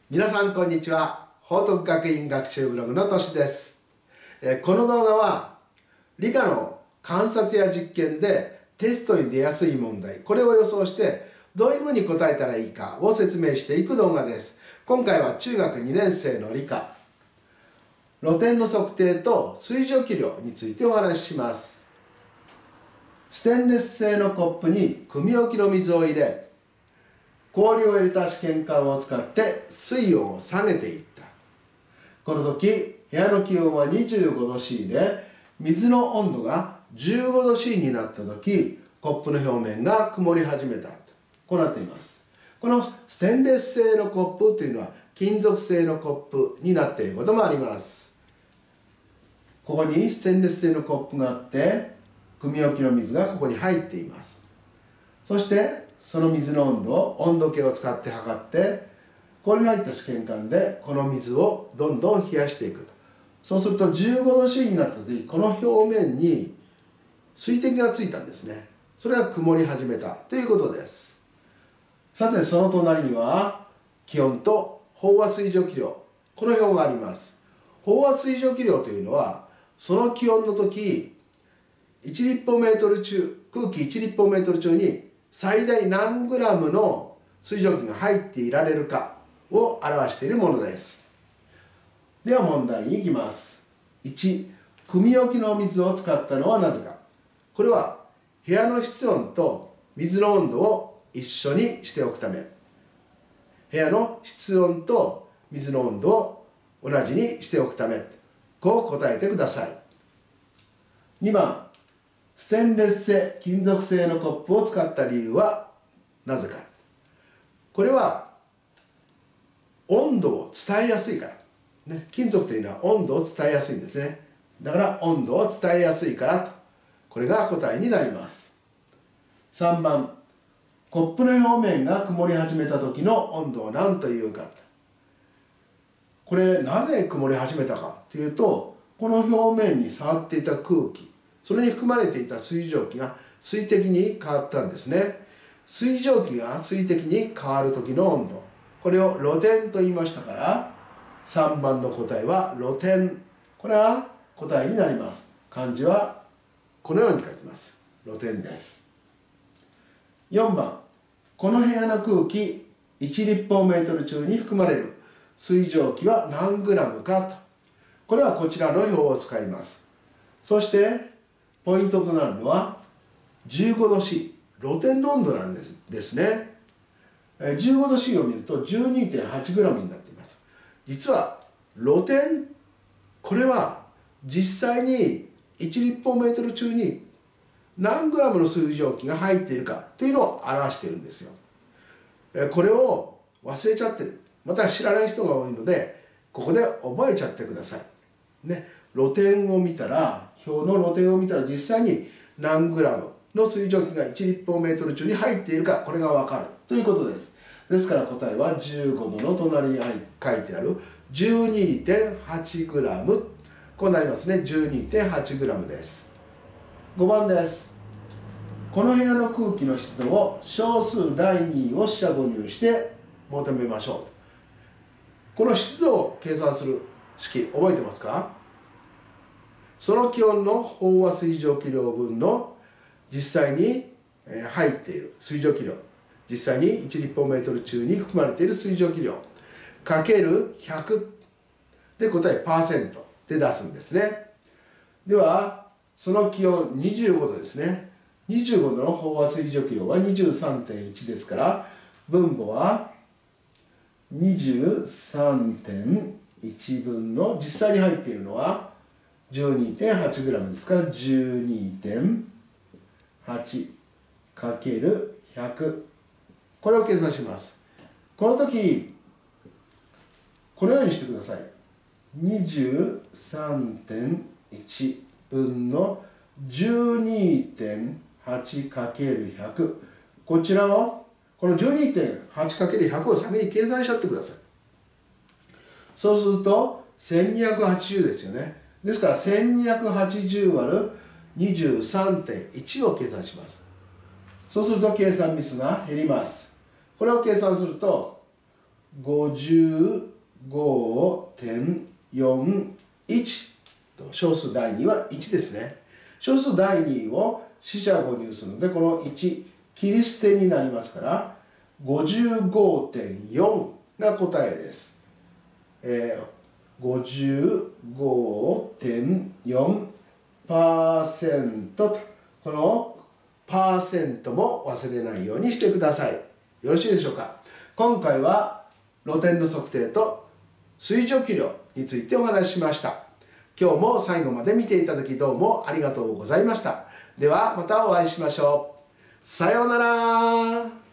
皆さんこんにちは。報徳学院学習ブログのとしです。この動画は理科の観察や実験でテストに出やすい問題、これを予想してどういうふうに答えたらいいかを説明していく動画です。今回は中学2年生の理科、露天の測定と水蒸気量についてお話しします。ステンレス製のコップに汲み置きの水を入れ、氷を入れた試験管を使って水温を下げていった。この時、部屋の気温は25度 C で、水の温度が15度 C になった時、コップの表面が曇り始めた。こうなっています。このステンレス製のコップというのは金属製のコップになっていることもあります。ここにステンレス製のコップがあって、汲み置きの水がここに入っています。そしてその水の温度を温度計を使って測って、これに入った試験管でこの水をどんどん冷やしていく。そうすると15度 C になった時、この表面に水滴がついたんですね。それが曇り始めたということです。さてその隣には気温と飽和水蒸気量、この表があります。飽和水蒸気量というのはその気温の時1立方メートル中、空気1立方メートル中に最大何グラムの水蒸気が入っていられるかを表しているものです。では問題に行きます。1、汲み置きの水を使ったのはなぜか。これは部屋の室温と水の温度を一緒にしておくため。部屋の室温と水の温度を同じにしておくため。こう答えてください。2番、ステンレス製、金属製のコップを使った理由はなぜか。これは温度を伝えやすいから。ね、金属というのは温度を伝えやすいんですね。だから温度を伝えやすいからと。これが答えになります。3番、コップの表面が曇り始めた時の温度を何というか。これなぜ曇り始めたかというと、この表面に触っていた空気、それに含まれていた水蒸気が水滴に変わったんですね。水蒸気が水滴に変わる時の温度、これを露天と言いましたから、3番の答えは露天。これは答えになります。漢字はこのように書きます。露天です。4番、この部屋の空気1立方メートル中に含まれる水蒸気は何グラムかと。これはこちらの表を使います。そしてポイントとなるのは15度 C、露天の温度なんですね。15度 C を見ると 12.8g になっています。実は露天、これは実際に1立方メートル中に何グラムの水蒸気が入っているかというのを表しているんですよ。これを忘れちゃってる、また知らない人が多いので、ここで覚えちゃってください。ね、露天を見たら、表の露天を見たら実際に何グラムの水蒸気が1立方メートル中に入っているか、これがわかるということです。ですから答えは15度の隣に書いてある 12.8g、 こうなりますね。 12.8g です。5番です。この部屋の空気の湿度を小数第2を四捨五入して求めましょう。この湿度を計算する式覚えてますか？その気温の飽和水蒸気量分の実際に入っている水蒸気量、実際に1立方メートル中に含まれている水蒸気量かける100で答えパーセントで出すんですね。ではその気温25度ですね。25度の飽和水蒸気量は 23.1 ですから、分母は 23.1 分の実際に入っているのは 12.8g ですから 12.8 かける100、これを計算します。この時このようにしてください。 23.1 分の 12.8 かける100、こちらをこの 12.8 かける100を先に計算しちゃってください。そうすると1280ですよね。ですから1280割る 23.1 を計算します。そうすると計算ミスが減ります。これを計算すると 55.41と小数第2は1ですね。小数第2を四捨五入するのでこの1切り捨てになりますから55.4が答えです。55.4% とこのパーセントも忘れないようにしてください。よろしいでしょうか。今回は露天の測定と水蒸気量についてお話ししました。今日も最後まで見ていただきどうもありがとうございました。ではまたお会いしましょう。さようなら。